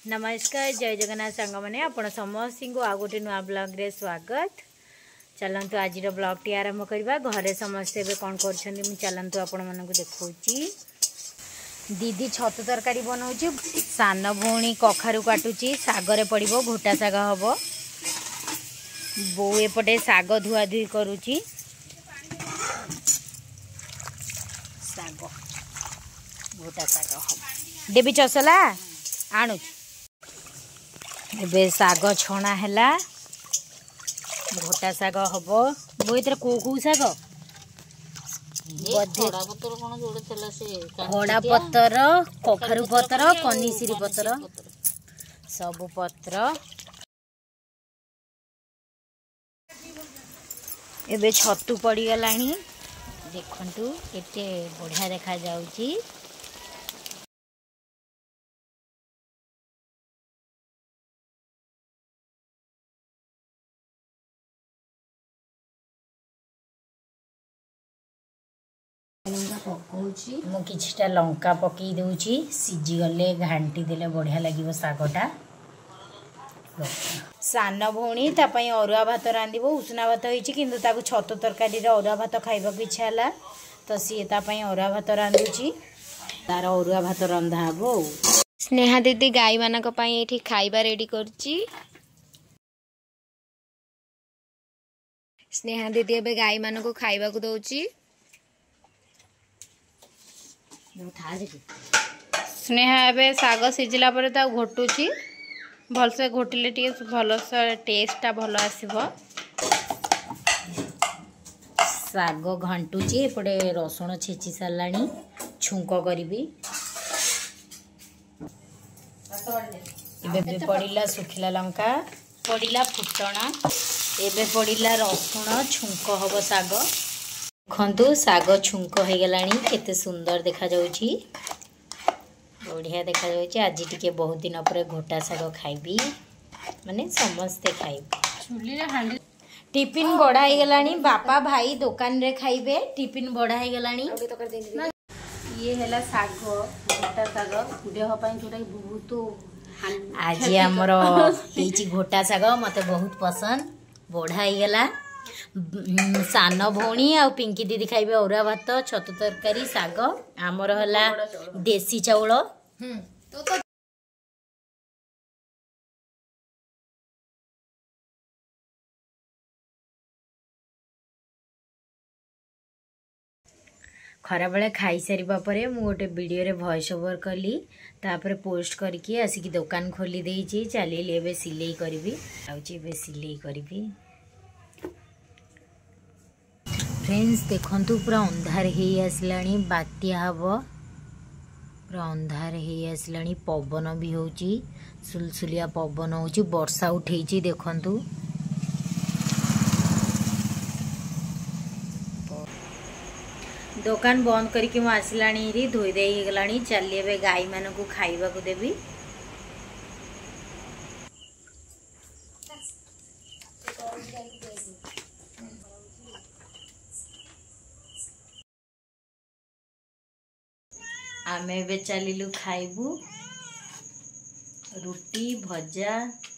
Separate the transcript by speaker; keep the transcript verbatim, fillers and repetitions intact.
Speaker 1: नमस्कार जय जगन्नाथ सांग मैंने आपण समस्त को आ गोटे नुआ ब्लॉग रे स्वागत। चलतु आज ब्लॉग टी आरंभ करवा। घरे समस्ते कौन कर चलतु आपण मन को देखी। दीदी छतु तरकारी बनाऊँ, सान भौणी कखारु काटुची, सागरे पड़ो घोटा साग हम। बो एपटे साग धुआ धुई करुची। साग घोटा साग हम देवी चसला आणु। एबे साग छणा हैला, घोटा साग हम। बो इतर को को साग खड़ा पतर, कखारु पतर, कनिसिरी पतर, सब पत्र। एबे छतु पड़ी गलानी, देखंतु केते बढ़िया देखा जाउची। मु किछटा लंका पकई दूची, सीझी गले घांटी देले बढ़िया लगिवो सागटा। सान भौणी तापई अरुआ भात रांधिबो। उसना भात होईची किंतु ताकु छतु तरकारी रे अरुआ भात खाइबाकु इच्छा हला, तो सी तापई अरुआ भात रांधुची। तार अरुआ भात रंधा हबो। स्नेहा दीदी गाई मानक पई एठी खाइबा रेडी करची। स्नेहा दीदी एबे गाई मानक खाइबाकु दउची। स्नेहा एबे साग सिझिला परे ता घोटुची। भलसे घोटिले टी भलसे टेस्टा भल आसीबो। साग घंटुची, एपटे रसुण छेची सालानी, छुंक करिबी। एबे पड़िला सुखिला लंका, पड़िला फुटणा, एबे पड़िला रसुण, छुंक हबो साग। देखंतु साग छुंक हो गलानी, केते सुंदर देखा जाउची, बढ़िया देखा जाउची। आज टिके बहुत दिन पर घोटा साग खाइबी, माने समस्ते खाइबी। टिफिन बड़ा हो गलानी, बापा भाई दुकान रे खाइबे। टिफिन बड़ा हो गलानी। ये हैला साग, घोटा साग देह पई जोटा बहुत आज हमरो हेची घोटा साग मते बहुत पसंद। बड़ा हो गला। सान भौणी आ पिंकी दीदी खाइबे अरुआ भात, छतु तरकारी, साग। आमर हला देसी चाउल। खरा बेले खाई सारिबा परे मु गोटे वीडियो रे वॉइस ओवर कली, तापर पोस्ट करके आसिक दुकान खोली देइची। चलिए एबे सिलाई करबी, आउची एबे सिलाई करबी। फ्रेंड्स देखंतु पूरा अंधार हे आसलानी, बात्या हबो। पूरा अंधार हे आसलानी, पवन भी होची, सुलसुलिया पवन होची, वर्षा उठेची। देखंतु दुकान बंद करके मु आसलानी री, धोई देई गलानी। चली एबे गाई मानकु खाइबा को देबी। आमे बे चलिलु खाइबू रुटी भजा।